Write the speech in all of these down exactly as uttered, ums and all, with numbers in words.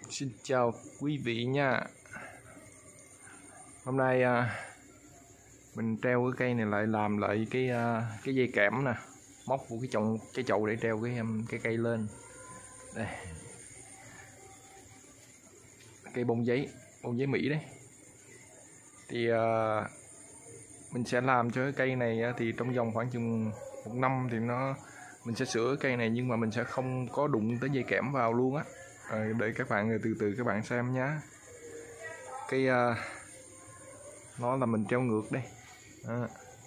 Xin chào quý vị nha. Hôm nay à, mình treo cái cây này lại, làm lại cái à, cái dây kẽm nè, móc của cái chậu cái chậu để treo cái cái cây lên. Đây, cây bông giấy, bông giấy Mỹ đấy. Thì à, mình sẽ làm cho cái cây này thì trong vòng khoảng chừng một năm thì nó mình sẽ sửa cây này, nhưng mà mình sẽ không có đụng tới dây kẽm vào luôn á. À, để các bạn từ từ các bạn xem nhé. Cái uh, nó là mình treo ngược đây. À.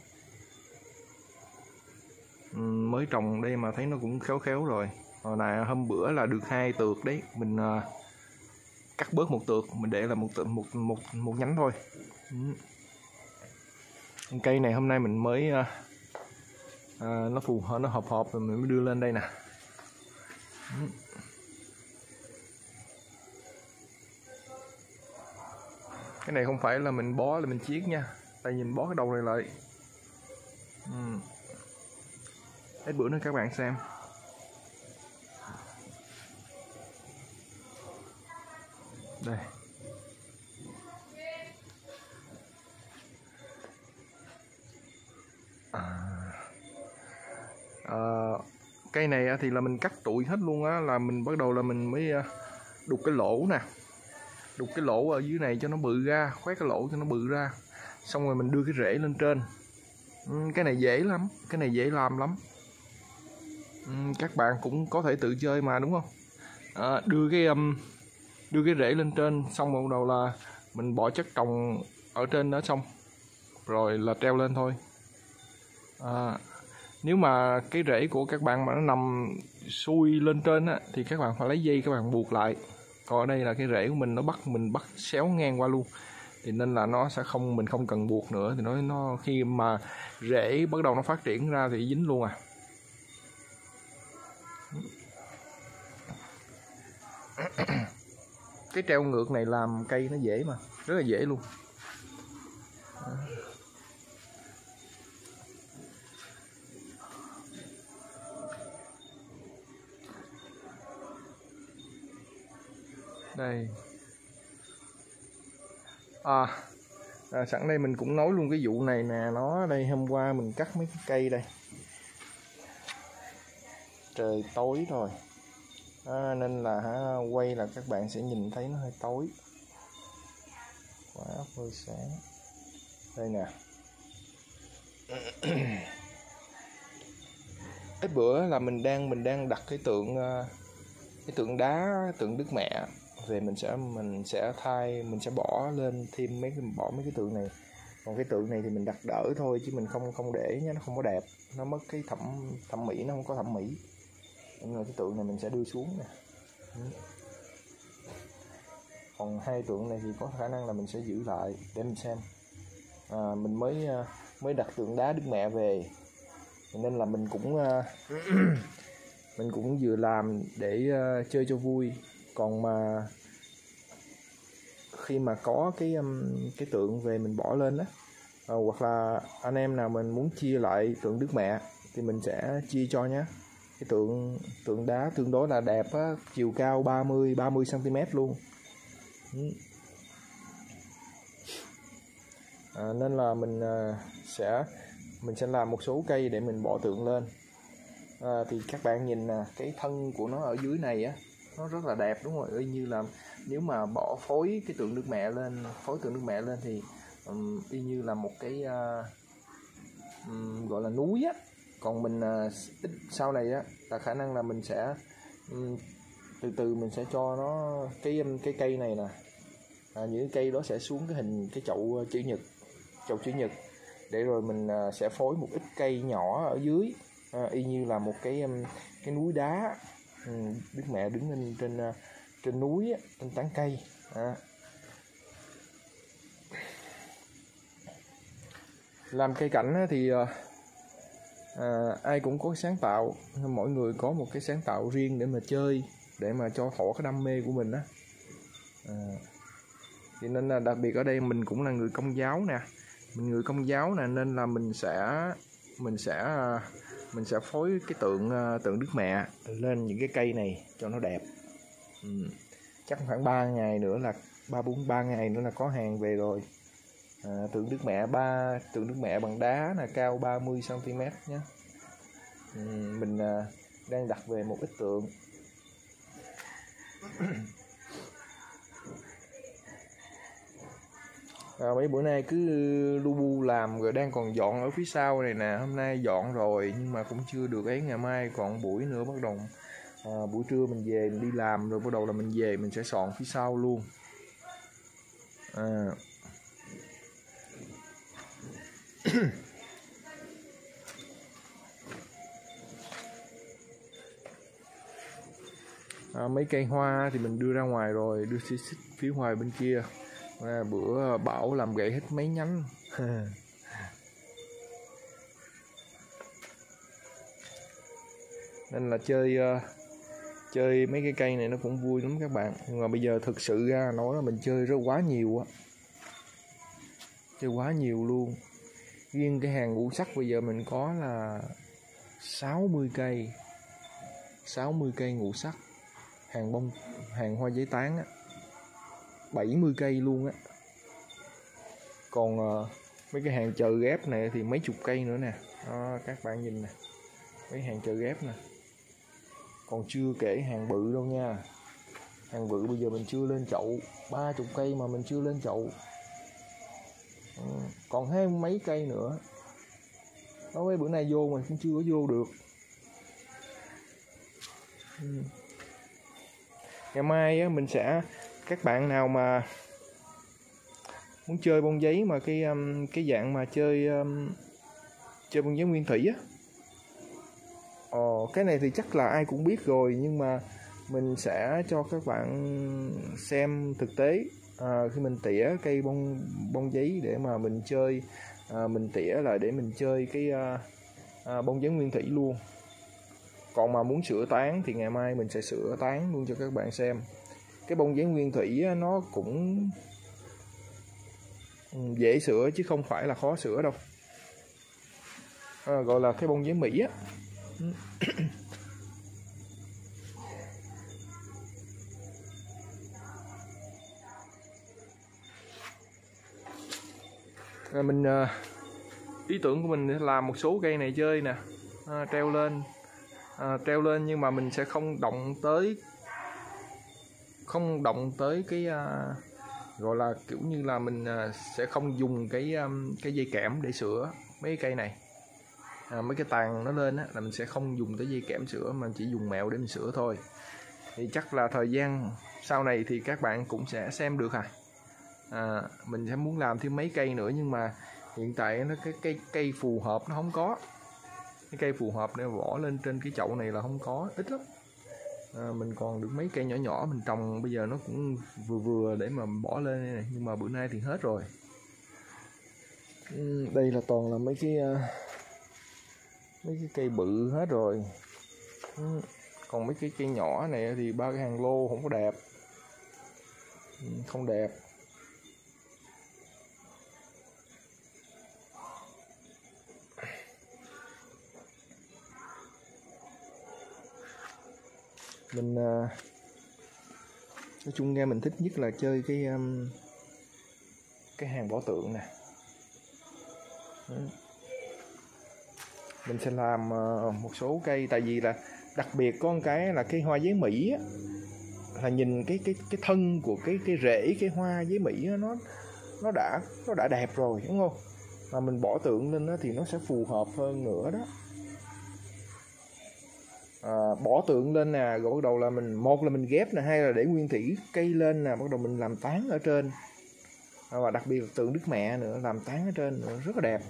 Mới trồng đây mà thấy nó cũng khéo khéo rồi. Hồi này hôm bữa là được hai tược đấy, mình uh, cắt bớt một tược, mình để là một tược, một một một nhánh thôi. Ừ. Cây này hôm nay mình mới uh, uh, nó phù hợp, nó hợp hợp rồi mình mới đưa lên đây nè. Ừ. Cái này không phải là mình bó là mình chiết nha, tại nhìn bó cái đầu này lại. Ừ. Ít bữa nữa các bạn xem. Đây. À. À, cây này thì là mình cắt tụi hết luôn á, là mình bắt đầu là mình mới đục cái lỗ nè. Đục cái lỗ ở dưới này cho nó bự ra, khoét cái lỗ cho nó bự ra. Xong rồi mình đưa cái rễ lên trên. Ừ, cái này dễ lắm, cái này dễ làm lắm. Ừ, các bạn cũng có thể tự chơi mà, đúng không? À, đưa cái um, đưa cái rễ lên trên, xong một đầu là mình bỏ chất trồng ở trên đó xong rồi là treo lên thôi. À, nếu mà cái rễ của các bạn mà nó nằm xuôi lên trên á, thì các bạn phải lấy dây các bạn buộc lại. Còn ở đây là cái rễ của mình nó bắt mình bắt xéo ngang qua luôn, thì nên là nó sẽ không, mình không cần buộc nữa, thì nó nó khi mà rễ bắt đầu nó phát triển ra thì dính luôn à. Cái treo ngược này làm cây nó dễ mà, rất là dễ luôn. Đây. À, à sẵn đây mình cũng nói luôn cái vụ này nè, nó đây hôm qua mình cắt mấy cái cây đây. Trời tối rồi. À, nên là ha, quay là các bạn sẽ nhìn thấy nó hơi tối. Quá phơi sáng. Đây nè. Cái bữa là mình đang mình đang đặt cái tượng cái tượng đá, tượng Đức Mẹ về, mình sẽ mình sẽ thay mình sẽ bỏ lên thêm mấy cái bỏ mấy cái tượng này. Còn cái tượng này thì mình đặt đỡ thôi, chứ mình không không để nhé, nó không có đẹp, nó mất cái thẩm thẩm mỹ, nó không có thẩm mỹ. Nên là cái tượng này mình sẽ đưa xuống nè. Còn hai tượng này thì có khả năng là mình sẽ giữ lại để mình xem. À, mình mới mới đặt tượng đá Đức Mẹ về, nên là mình cũng mình cũng vừa làm để uh, chơi cho vui. Còn mà khi mà có cái um, cái tượng về mình bỏ lên đó, uh, hoặc là anh em nào mình muốn chia lại tượng Đức Mẹ thì mình sẽ chia cho nhé. Cái tượng tượng đá tương đối là đẹp á, chiều cao ba mươi xăng ti mét luôn. À, nên là mình uh, sẽ mình sẽ làm một số cây để mình bỏ tượng lên. À, thì các bạn nhìn nè, cái thân của nó ở dưới này á, nó rất là đẹp, đúng rồi. Y như là nếu mà bỏ phối cái tượng Đức Mẹ lên, phối tượng Đức Mẹ lên thì um, y như là một cái uh, um, gọi là núi á. Còn mình uh, ít sau này á là khả năng là mình sẽ um, từ từ mình sẽ cho nó cái cái cây này nè, à, những cái cây đó sẽ xuống cái hình cái chậu chữ nhật, chậu chữ nhật, để rồi mình uh, sẽ phối một ít cây nhỏ ở dưới. À, y như là một cái um, cái núi đá, um, Đức Mẹ đứng lên trên uh, trên núi á, trên tán cây. À. Làm cây cảnh á, thì uh, à, ai cũng có sáng tạo, mỗi người có một cái sáng tạo riêng để mà chơi, để mà cho thỏa cái đam mê của mình á. À. Thì nên là đặc biệt ở đây mình cũng là người Công giáo nè, mình người Công giáo nè, nên là mình sẽ mình sẽ uh, mình sẽ phối cái tượng tượng Đức Mẹ lên những cái cây này cho nó đẹp. Ừ. chắc khoảng ba ngày nữa là ba bốn ba ngày nữa là có hàng về rồi. À, tượng Đức Mẹ ba tượng Đức Mẹ bằng đá là cao ba mươi xăng ti mét nhé. Ừ, mình à, đang đặt về một ít tượng. À, mấy bữa nay cứ lu bu làm rồi đang còn dọn ở phía sau này nè. Hôm nay dọn rồi nhưng mà cũng chưa được ấy, ngày mai còn buổi nữa bắt đầu à, buổi trưa mình về mình đi làm rồi bắt đầu là mình về mình sẽ soạn phía sau luôn. À. À, mấy cây hoa thì mình đưa ra ngoài rồi, đưa xích xích phía ngoài bên kia. À, bữa bão làm gãy hết mấy nhánh. Nên là chơi uh, chơi mấy cái cây này nó cũng vui lắm các bạn. Nhưng mà bây giờ thực sự ra nói là mình chơi rất quá nhiều á, chơi quá nhiều luôn. Riêng cái hàng ngũ sắc bây giờ mình có là sáu mươi cây, sáu mươi cây ngũ sắc, hàng bông, hàng hoa giấy tán á, bảy mươi cây luôn á. Còn uh, mấy cái hàng chờ ghép này thì mấy chục cây nữa nè. Đó, các bạn nhìn nè, mấy hàng chờ ghép nè. Còn chưa kể hàng bự đâu nha. Hàng bự bây giờ mình chưa lên chậu, ba chục cây mà mình chưa lên chậu. Ừ, còn hai mấy cây nữa. Đó, mấy bữa nay vô mình cũng chưa có vô được. Ừ. Ngày mai á, mình sẽ, các bạn nào mà muốn chơi bông giấy mà cái um, cái dạng mà chơi um, chơi bông giấy nguyên thủy á. Ồ, cái này thì chắc là ai cũng biết rồi, nhưng mà mình sẽ cho các bạn xem thực tế à, khi mình tỉa cây bông bông giấy để mà mình chơi, à, mình tỉa lại để mình chơi cái à, à, bông giấy nguyên thủy luôn. Còn mà muốn sửa tán thì ngày mai mình sẽ sửa tán luôn cho các bạn xem. Cái bông giấy nguyên thủy á, nó cũng dễ sửa chứ không phải là khó sửa đâu. À, gọi là cái bông giấy Mỹ á. Rồi mình uh, ý tưởng của mình là làm một số cây này chơi nè, à, treo lên, à, treo lên nhưng mà mình sẽ không động tới, không động tới cái uh, gọi là kiểu như là mình uh, sẽ không dùng cái um, cái dây kẽm để sửa mấy cây này. À, mấy cái tàn nó lên á, là mình sẽ không dùng tới dây kẽm sửa mà chỉ dùng mẹo để mình sửa thôi. Thì chắc là thời gian sau này thì các bạn cũng sẽ xem được à. À, mình sẽ muốn làm thêm mấy cây nữa nhưng mà hiện tại nó cái cây cây phù hợp nó không có, cái cây phù hợp để bỏ lên trên cái chậu này là không có, ít lắm. À, mình còn được mấy cây nhỏ nhỏ mình trồng bây giờ nó cũng vừa vừa để mà bỏ lên này, nhưng mà bữa nay thì hết rồi. Ừ, đây là toàn là mấy cái uh, mấy cái cây bự hết rồi. Ừ, còn mấy cái cây nhỏ này thì ba cái hàng lô không có đẹp, ừ, không đẹp. Mình uh, nói chung nghe mình thích nhất là chơi cái um, cái hàng bỏ tượng nè. Ừ. Mình sẽ làm uh, một số cây, tại vì là đặc biệt có một cái là cái hoa giấy Mỹ á, là nhìn cái cái cái thân của cái cái rễ cái hoa giấy Mỹ á, nó nó đã nó đã đẹp rồi đúng không? Mà mình bỏ tượng lên đó thì nó sẽ phù hợp hơn nữa đó. À, bỏ tượng lên nè, rồi bắt đầu là mình, một là mình ghép nè, hai là để nguyên thủy cây lên nè, bắt đầu mình làm tán ở trên. À, và đặc biệt là tượng Đức Mẹ nữa, làm tán ở trên nữa, rất là đẹp.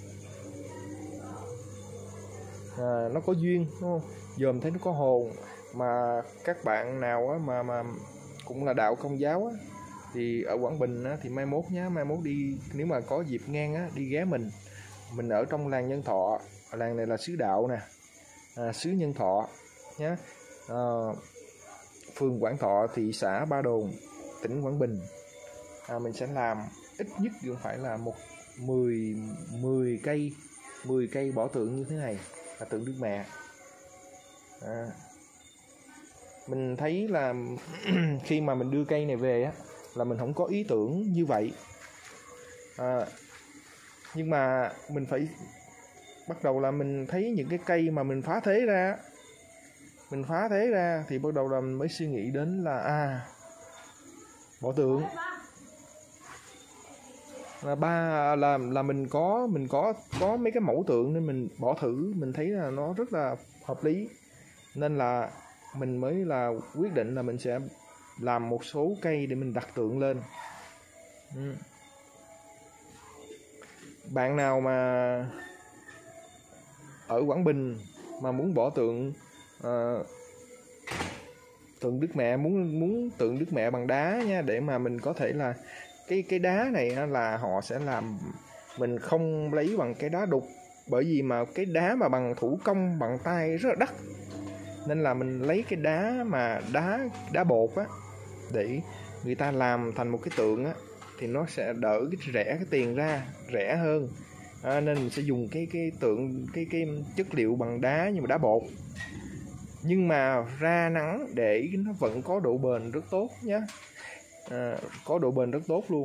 À, nó có duyên đúng không? Giờ mình thấy nó có hồn. Mà các bạn nào á, mà mà cũng là đạo Công giáo á, thì ở Quảng Bình á, thì mai mốt nhá, mai mốt đi, nếu mà có dịp ngang á, đi ghé mình. Mình ở trong làng Nhân Thọ, làng này là xứ đạo nè, à, xứ Nhân Thọ nhé, à, phường Quảng Thọ, thị xã Ba Đồn, tỉnh Quảng Bình. À, mình sẽ làm ít nhất cũng phải là một mười mười cây, mười cây bỏ tượng như thế này là tượng Đức Mẹ. À, mình thấy là khi mà mình đưa cây này về á, là mình không có ý tưởng như vậy. À, nhưng mà mình phải bắt đầu là mình thấy những cái cây mà mình phá thế ra, mình phá thế ra thì bắt đầu là mình mới suy nghĩ đến là à bỏ tượng là ba là là mình có mình có có mấy cái mẫu tượng nên mình bỏ thử, mình thấy là nó rất là hợp lý, nên là mình mới là quyết định là mình sẽ làm một số cây để mình đặt tượng lên. Ừ. Bạn nào mà ở Quảng Bình mà muốn bỏ tượng uh, tượng Đức Mẹ, muốn muốn tượng Đức Mẹ bằng đá nha, để mà mình có thể là cái cái đá này là họ sẽ làm, mình không lấy bằng cái đá đục, bởi vì mà cái đá mà bằng thủ công bằng tay rất là đắt, nên là mình lấy cái đá mà đá đá bột á, để người ta làm thành một cái tượng á, thì nó sẽ đỡ cái rẻ cái tiền ra, rẻ hơn. À, nên mình sẽ dùng cái cái tượng cái cái chất liệu bằng đá nhưng mà đá bột, nhưng mà ra nắng để nó vẫn có độ bền rất tốt nhé. À, có độ bền rất tốt luôn.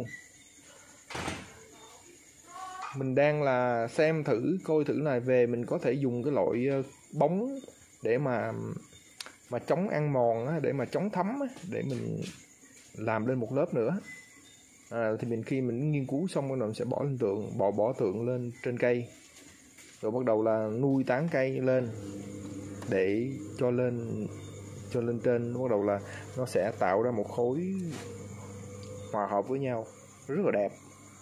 Mình đang là xem thử coi thử là về mình có thể dùng cái loại bóng để mà mà chống ăn mòn á, để mà chống thấm á, để mình làm lên một lớp nữa. À, thì mình khi mình nghiên cứu xong bắt đầu mình sẽ bỏ lên tượng, bỏ bỏ tượng lên trên cây, rồi bắt đầu là nuôi tán cây lên để cho lên cho lên trên, bắt đầu là nó sẽ tạo ra một khối hòa hợp với nhau rất là đẹp.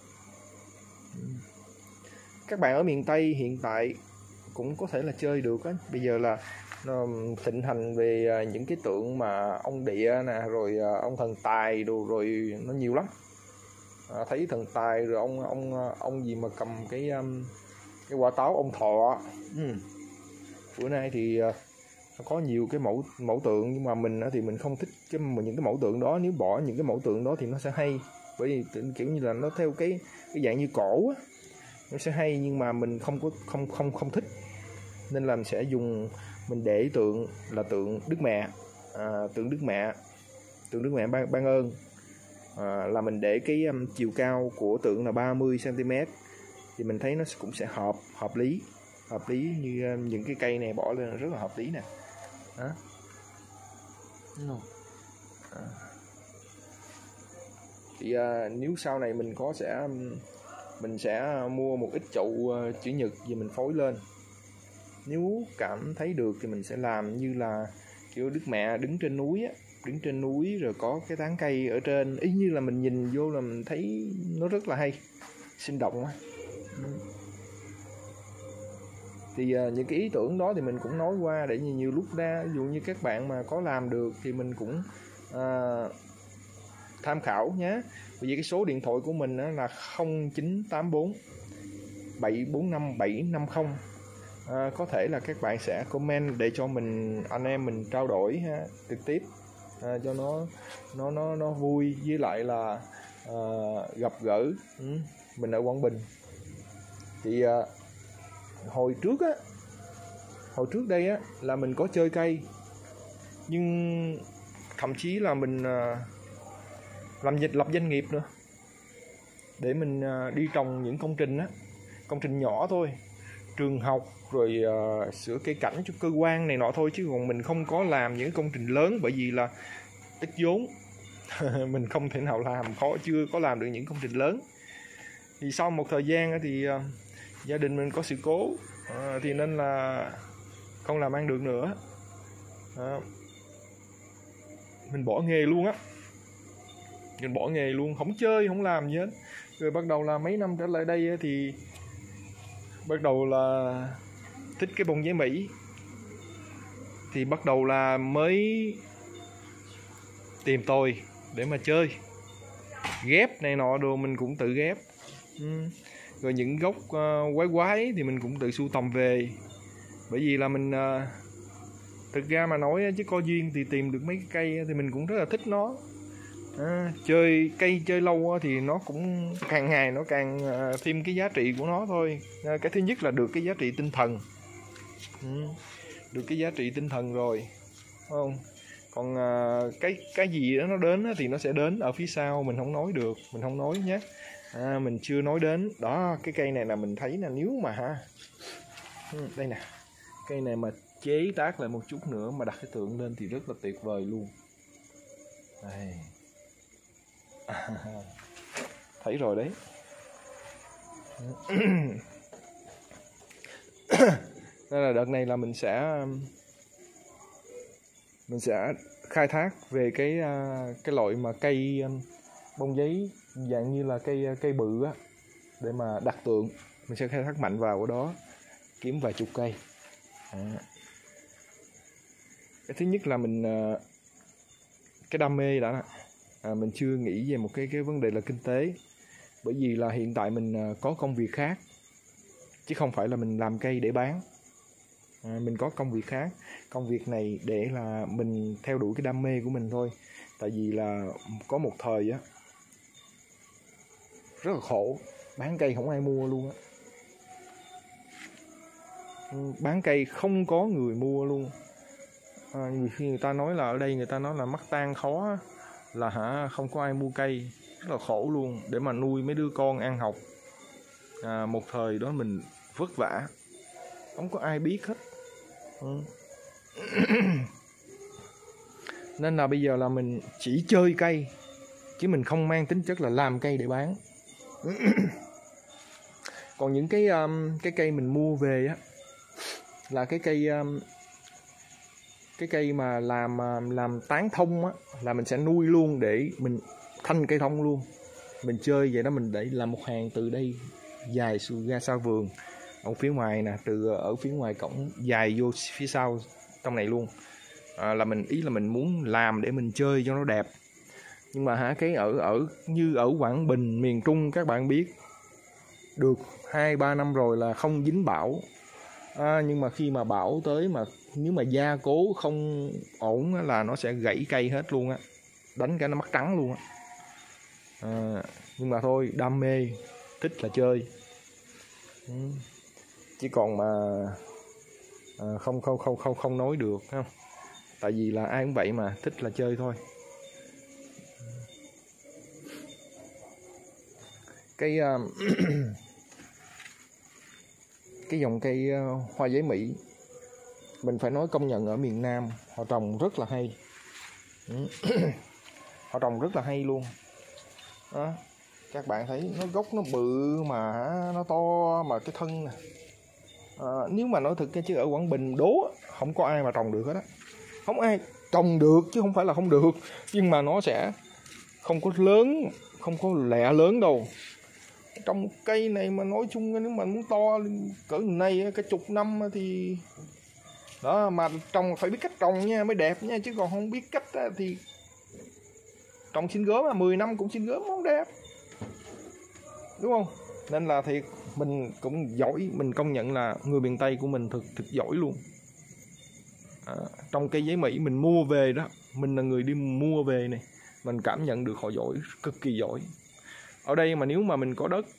Các bạn ở miền Tây hiện tại cũng có thể là chơi được á. Bây giờ là nó thịnh hành về những cái tượng mà ông địa nè, rồi ông thần tài đồ, rồi nó nhiều lắm. À, thấy thần tài rồi ông ông ông gì mà cầm cái cái quả táo ông thọ. Ừ. Bữa nay thì nó có nhiều cái mẫu mẫu tượng, nhưng mà mình thì mình không thích cái những cái mẫu tượng đó. Nếu bỏ những cái mẫu tượng đó thì nó sẽ hay, bởi vì kiểu như là nó theo cái cái dạng như cổ á, nó sẽ hay, nhưng mà mình không có không không không thích, nên là mình sẽ dùng, mình để tượng là tượng Đức Mẹ, à, tượng Đức Mẹ tượng Đức Mẹ ban, ban ơn, à, là mình để cái um, chiều cao của tượng là ba mươi xăng ti mét, thì mình thấy nó cũng sẽ hợp hợp lý hợp lý như um, những cái cây này bỏ lên là rất là hợp lý nè. Đó. À. Thì uh, nếu sau này mình có sẽ um, mình sẽ mua một ít chậu uh, chữ nhật về mình phối lên. Nếu cảm thấy được thì mình sẽ làm như là kiểu Đức Mẹ đứng trên núi á, đứng trên núi rồi có cái tán cây ở trên, ý như là mình nhìn vô là mình thấy nó rất là hay, sinh động á. Thì uh, những cái ý tưởng đó thì mình cũng nói qua để nhiều, nhiều lúc ra, ví dụ như các bạn mà có làm được thì mình cũng uh, tham khảo nhé. Bởi vì cái số điện thoại của mình là không chín tám bốn bảy bốn năm bảy năm không. À, có thể là các bạn sẽ comment để cho mình, anh em mình trao đổi ha, trực tiếp, à, cho nó nó nó nó vui, với lại là à, gặp gỡ. Ừ, mình ở Quảng Bình thì à, hồi trước á hồi trước đây á là mình có chơi cây, nhưng thậm chí là mình à, làm dịch lập doanh nghiệp nữa để mình à, đi trồng những công trình á, công trình nhỏ thôi, trường học rồi uh, sửa cây cảnh cho cơ quan này nọ thôi, chứ còn mình không có làm những công trình lớn, bởi vì là ít vốn. Mình không thể nào làm, khó chưa có làm được những công trình lớn. Thì sau một thời gian thì uh, gia đình mình có sự cố, uh, thì nên là không làm ăn được nữa. Uh, mình bỏ nghề luôn á, mình bỏ nghề luôn, không chơi không làm gì hết. Rồi bắt đầu là mấy năm trở lại đây thì bắt đầu là thích cái bông giấy Mỹ, thì bắt đầu là mới tìm tôi để mà chơi, ghép này nọ đồ mình cũng tự ghép. Ừ. Rồi những gốc uh, quái quái thì mình cũng tự sưu tầm về, bởi vì là mình uh, thực ra mà nói chứ có duyên thì tìm được mấy cái cây thì mình cũng rất là thích nó. À, chơi cây chơi lâu thì nó cũng càng ngày nó càng uh, thêm cái giá trị của nó thôi. À, cái thứ nhất là được cái giá trị tinh thần. Ừ. Được cái giá trị tinh thần rồi, không? Còn à, cái cái gì đó nó đến thì nó sẽ đến ở phía sau, mình không nói được, mình không nói nhé. À, mình chưa nói đến đó. Cái cây này là mình thấy là nếu mà ha, đây nè, cây này mà chế tác lại một chút nữa mà đặt cái tượng lên thì rất là tuyệt vời luôn. Đây. À, thấy rồi đấy. Nên là đợt này là mình sẽ mình sẽ khai thác về cái cái loại mà cây bông giấy dạng như là cây cây bự á, để mà đặt tượng. Mình sẽ khai thác mạnh vào ở đó, kiếm vài chục cây. À. Cái thứ nhất là mình cái đam mê đã, à, mình chưa nghĩ về một cái cái vấn đề là kinh tế, bởi vì là hiện tại mình có công việc khác chứ không phải là mình làm cây để bán. À, mình có công việc khác, công việc này để là mình theo đuổi cái đam mê của mình thôi. Tại vì là có một thời á rất là khổ, bán cây không ai mua luôn á, bán cây không có người mua luôn. À, nhiều khi người ta nói là ở đây người ta nói là mắc tan khó, là hả không có ai mua cây, rất là khổ luôn để mà nuôi mấy đứa con ăn học. À, một thời đó mình vất vả, không có ai biết hết. Ừ. Nên là bây giờ là mình chỉ chơi cây chứ mình không mang tính chất là làm cây để bán. Còn những cái um, cái cây mình mua về á là cái cây um, cái cây mà làm làm tán thông á, là mình sẽ nuôi luôn để mình thanh cây thông luôn. Mình chơi vậy đó, mình để làm một hàng từ đây dài ra sau vườn ở phía ngoài nè, từ ở phía ngoài cổng dài vô phía sau trong này luôn. À, là mình ý là mình muốn làm để mình chơi cho nó đẹp. Nhưng mà hả, cái ở ở như ở Quảng Bình miền Trung các bạn biết, được hai ba năm rồi là không dính bão. À, nhưng mà khi mà bão tới mà nếu mà gia cố không ổn á, là nó sẽ gãy cây hết luôn á, đánh cái nó mất trắng luôn á. À, nhưng mà thôi, đam mê, thích là chơi. Ừ. Chỉ còn mà à, không không không không không nói được không, tại vì là ai cũng vậy mà, thích là chơi thôi. Cái uh, cái dòng cây uh, hoa giấy Mỹ, mình phải nói công nhận ở miền Nam họ trồng rất là hay. Họ trồng rất là hay luôn đó. Các bạn thấy nó gốc nó bự mà nó to, mà cái thân này. À, nếu mà nói thực chứ ở Quảng Bình đố không có ai mà trồng được hết á, không ai trồng được chứ không phải là không được, nhưng mà nó sẽ không có lớn, không có lẹ lớn đâu. Trong cây này mà nói chung nếu mà muốn to cỡ này cái chục năm thì đó, mà trồng phải biết cách trồng nha mới đẹp nha, chứ còn không biết cách thì trồng xin gớm mà mười năm cũng xin gớm không đẹp, đúng không? Nên là thiệt mình cũng giỏi, mình công nhận là người miền Tây của mình thực thực giỏi luôn. À, trong cây giấy Mỹ mình mua về đó, mình là người đi mua về này, mình cảm nhận được họ giỏi, cực kỳ giỏi. Ở đây mà nếu mà mình có đất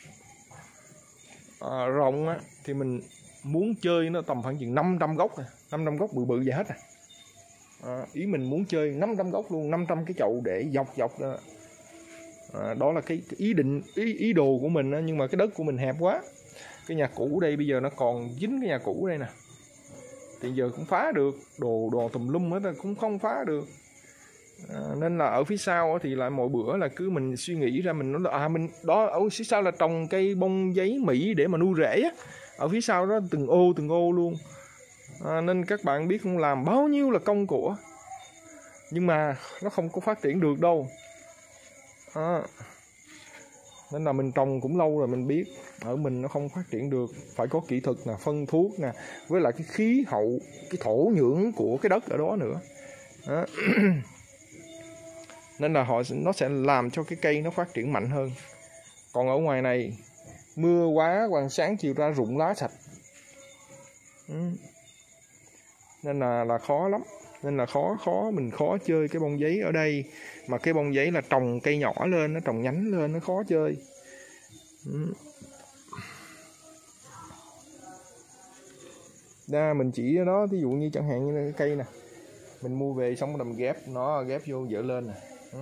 à, rộng á, thì mình muốn chơi nó tầm khoảng chừng năm trăm gốc, năm trăm gốc bự bự vậy hết à. À, ý mình muốn chơi năm trăm gốc luôn, năm trăm cái chậu để dọc dọc đó. À, đó là cái, cái ý định ý ý đồ của mình á, nhưng mà cái đất của mình hẹp quá. Cái nhà cũ đây bây giờ nó còn dính cái nhà cũ đây nè, thì giờ cũng phá được, đồ đồ tùm lum hết cũng không phá được. À, nên là ở phía sau thì lại mỗi bữa là cứ mình suy nghĩ ra, mình nói là à mình đó ở phía sau là trồng cây bông giấy Mỹ để mà nuôi rễ á, ở phía sau đó từng ô từng ô luôn. À, nên các bạn biết không, làm bao nhiêu là công của, nhưng mà nó không có phát triển được đâu. À, nên là mình trồng cũng lâu rồi mình biết ở mình nó không phát triển được, phải có kỹ thuật nè, phân thuốc nè, với lại cái khí hậu, cái thổ nhưỡng của cái đất ở đó nữa. Đó. Nên là họ nó sẽ làm cho cái cây nó phát triển mạnh hơn. Còn ở ngoài này mưa quá, hoàng sáng chiều ra rụng lá sạch. Ừ. Nên là là khó lắm, nên là khó khó mình khó chơi cái bông giấy ở đây. Mà cái bông giấy là trồng cây nhỏ lên, nó trồng nhánh lên, nó khó chơi. Ừ. Đa mình chỉ đó, ví dụ như chẳng hạn như cái cây nè, Mình mua về xong rồi mình ghép nó, ghép vô dở lên nè. Ừ.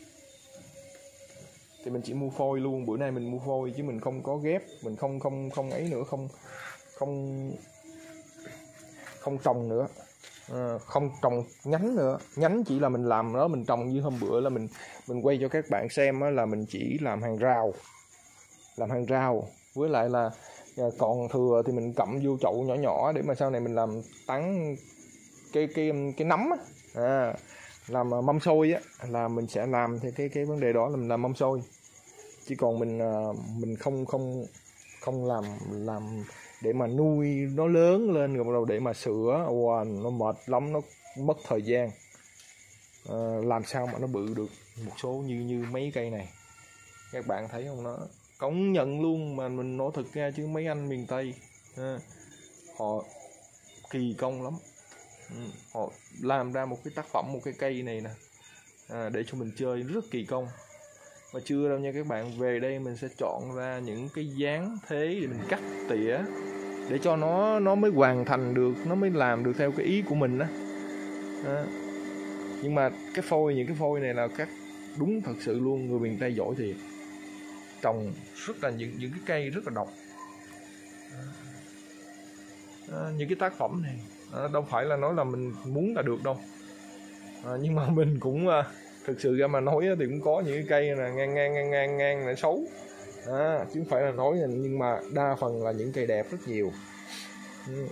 Thì mình chỉ mua phôi luôn, bữa nay mình mua phôi chứ mình không có ghép, mình không không không ấy nữa, không không không trồng nữa, à, không trồng nhánh nữa. Nhánh chỉ là mình làm đó, mình trồng như hôm bữa là mình mình quay cho các bạn xem đó, là mình chỉ làm hàng rào, làm hàng rào, với lại là còn thừa thì mình cặm vô chậu nhỏ nhỏ để mà sau này mình làm tán cái cái cái nấm á, à, làm mâm xôi á, là mình sẽ làm theo cái cái vấn đề đó là mình làm mâm xôi, chứ còn mình mình không không không làm làm để mà nuôi nó lớn lên rồi bắt đầu để mà sữa. Wow, nó mệt lắm, nó mất thời gian. À, làm sao mà nó bự được một số như như mấy cây này, các bạn thấy không? Nó công nhận luôn mà mình nói thật ra chứ mấy anh miền Tây à, họ kỳ công lắm. Ừ, họ làm ra một cái tác phẩm, một cái cây này nè, à, để cho mình chơi rất kỳ công. Mà chưa đâu nha các bạn, về đây mình sẽ chọn ra những cái dáng thế để mình cắt tỉa để cho nó nó mới hoàn thành được, nó mới làm được theo cái ý của mình đó. À, nhưng mà cái phôi, những cái phôi này là cắt đúng thật sự luôn, người miền Tây giỏi thiệt, trồng rất là những những cái cây rất là độc. À, những cái tác phẩm này à, đâu phải là nói là mình muốn là được đâu, à, nhưng mà mình cũng à, thực sự ra mà nói thì cũng có những cái cây là ngang ngang ngang ngang ngang lại xấu, à, chứ không phải là nói, nhưng mà đa phần là những cây đẹp rất nhiều. Ừ.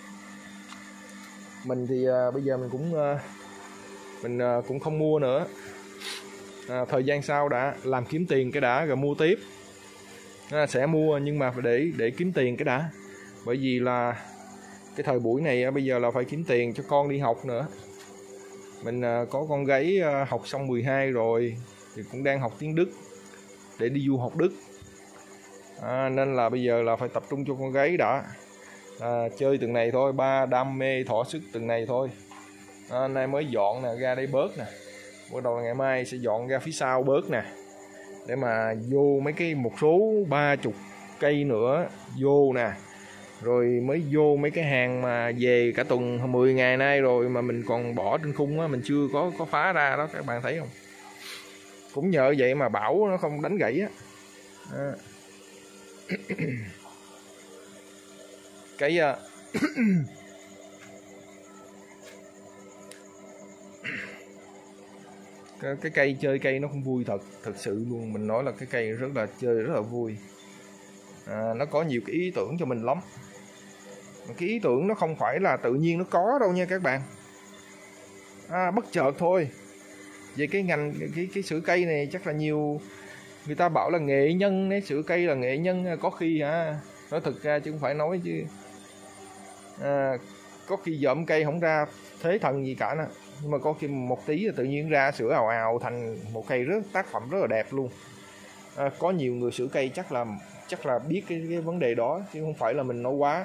Mình thì à, bây giờ mình cũng à, mình à, cũng không mua nữa, à, thời gian sau đã làm kiếm tiền cái đã rồi mua tiếp, à, sẽ mua nhưng mà để để kiếm tiền cái đã, bởi vì là cái thời buổi này bây giờ là phải kiếm tiền cho con đi học nữa. Mình có con gái học xong mười hai rồi thì cũng đang học tiếng Đức để đi du học Đức, à, nên là bây giờ là phải tập trung cho con gái đã, à, chơi từng này thôi, ba đam mê thỏa sức từng này thôi. À, nay mới dọn nè, ra đây bớt nè, bắt đầu là ngày mai sẽ dọn ra phía sau bớt nè, để mà vô mấy cái một số ba chục cây nữa vô nè, rồi mới vô mấy cái hàng mà về cả tuần mười ngày nay rồi mà mình còn bỏ trên khung á, mình chưa có có phá ra đó, các bạn thấy không? Cũng nhờ vậy mà bão nó không đánh gãy á. À. Cái uh... cái, cái cây chơi cây nó không vui thật, thật sự luôn, mình nói là cái cây rất là chơi rất là vui. À, nó có nhiều cái ý tưởng cho mình lắm. Cái ý tưởng nó không phải là tự nhiên nó có đâu nha các bạn, à, bất chợt thôi. Về cái ngành cái cái sữa cây này chắc là nhiều người ta bảo là nghệ nhân đấy, sữa cây là nghệ nhân, có khi hả, nói thực ra chứ không phải nói chứ, à, có khi dợm cây không ra thế thần gì cả nè, nhưng mà có khi một tí là tự nhiên ra sữa ào ào thành một cây rất tác phẩm rất là đẹp luôn. À, có nhiều người sữa cây chắc là chắc là biết cái, cái vấn đề đó chứ không phải là mình nói quá.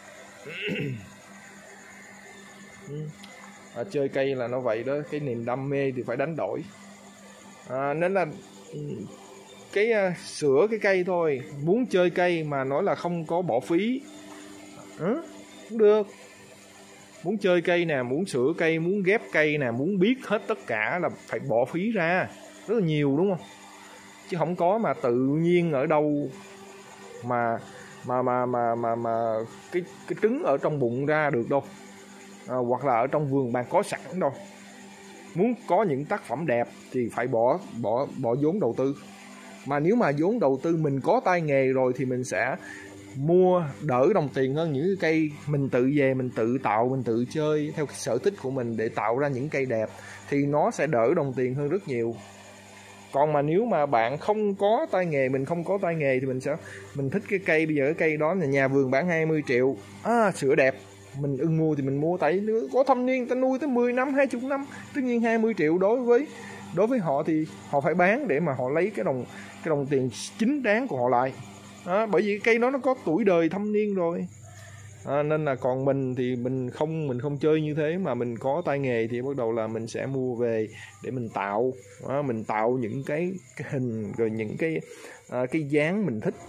À, chơi cây là nó vậy đó, cái niềm đam mê thì phải đánh đổi, à, nên là cái uh, sửa cái cây thôi, muốn chơi cây mà nói là không có bỏ phí, ừ, không được. Muốn chơi cây nè, muốn sửa cây, muốn ghép cây nè, muốn biết hết tất cả là phải bỏ phí ra rất là nhiều, đúng không? Chứ không có mà tự nhiên ở đâu mà mà mà mà mà mà cái cái trứng ở trong bụng ra được đâu, à, hoặc là ở trong vườn bạn có sẵn đâu. Muốn có những tác phẩm đẹp thì phải bỏ bỏ bỏ vốn đầu tư. Mà nếu mà vốn đầu tư mình có tay nghề rồi thì mình sẽ mua đỡ đồng tiền hơn những cái cây mình tự về mình tự tạo, mình tự chơi theo sở thích của mình để tạo ra những cây đẹp thì nó sẽ đỡ đồng tiền hơn rất nhiều. Còn mà nếu mà bạn không có tay nghề, mình không có tay nghề thì mình sẽ mình thích cái cây, bây giờ cái cây đó là nhà vườn bán hai mươi triệu, à, sữa đẹp, mình ưng mua thì mình mua, tại có thâm niên ta nuôi tới mười năm, hai mươi năm, tất nhiên hai mươi triệu đối với đối với họ thì họ phải bán để mà họ lấy cái đồng cái đồng tiền chính đáng của họ lại. À, bởi vì cái cây đó nó có tuổi đời thâm niên rồi, à, nên là còn mình thì mình không mình không chơi như thế, mà mình có tay nghề thì bắt đầu là mình sẽ mua về để mình tạo, à, mình tạo những cái, cái hình rồi những cái à, cái dáng mình thích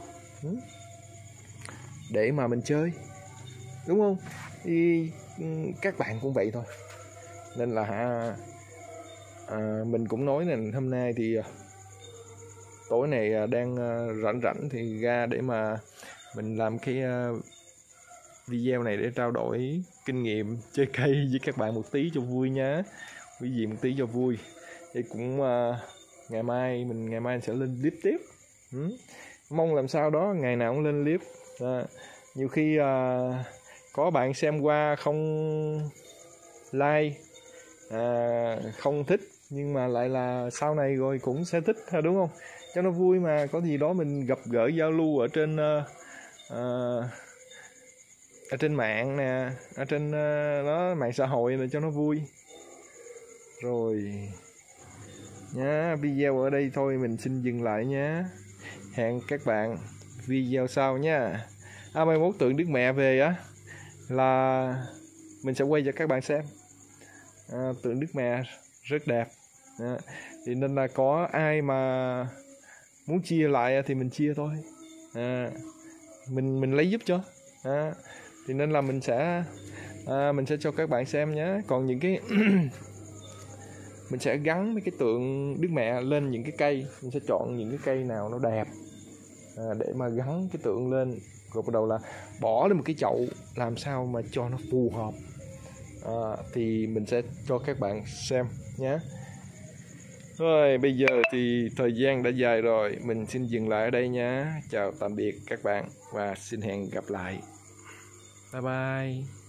để mà mình chơi, đúng không? Thì các bạn cũng vậy thôi, nên là hả à, mình cũng nói là hôm nay thì tối này đang rảnh rảnh thì ra để mà mình làm cái video này để trao đổi kinh nghiệm chơi cây với các bạn một tí cho vui nhá, quý vị một tí cho vui. Thì cũng uh, ngày mai mình ngày mai sẽ lên clip tiếp. ừ. Mong làm sao đó ngày nào cũng lên clip. À, nhiều khi uh, có bạn xem qua không like, à, không thích, nhưng mà lại là sau này rồi cũng sẽ thích, đúng không? Cho nó vui mà, có gì đó mình gặp gỡ giao lưu ở trên uh, uh, ở trên mạng nè, ở trên uh, đó mạng xã hội là cho nó vui. Rồi nhá, video ở đây thôi mình xin dừng lại nhé. Hẹn các bạn video sau nha. À, mai mốt tượng Đức Mẹ về á là mình sẽ quay cho các bạn xem. À, tượng Đức Mẹ rất đẹp. À, thì nên là có ai mà muốn chia lại thì mình chia thôi. À, mình mình lấy giúp cho. À, thì nên là mình sẽ à, mình sẽ cho các bạn xem nhé. Còn những cái mình sẽ gắn mấy cái tượng Đức Mẹ lên những cái cây, mình sẽ chọn những cái cây nào nó đẹp à, để mà gắn cái tượng lên, rồi bắt đầu là bỏ lên một cái chậu làm sao mà cho nó phù hợp. À, thì mình sẽ cho các bạn xem nhé. Rồi bây giờ thì thời gian đã dài rồi, mình xin dừng lại ở đây nhé. Chào tạm biệt các bạn và xin hẹn gặp lại. Bye bye.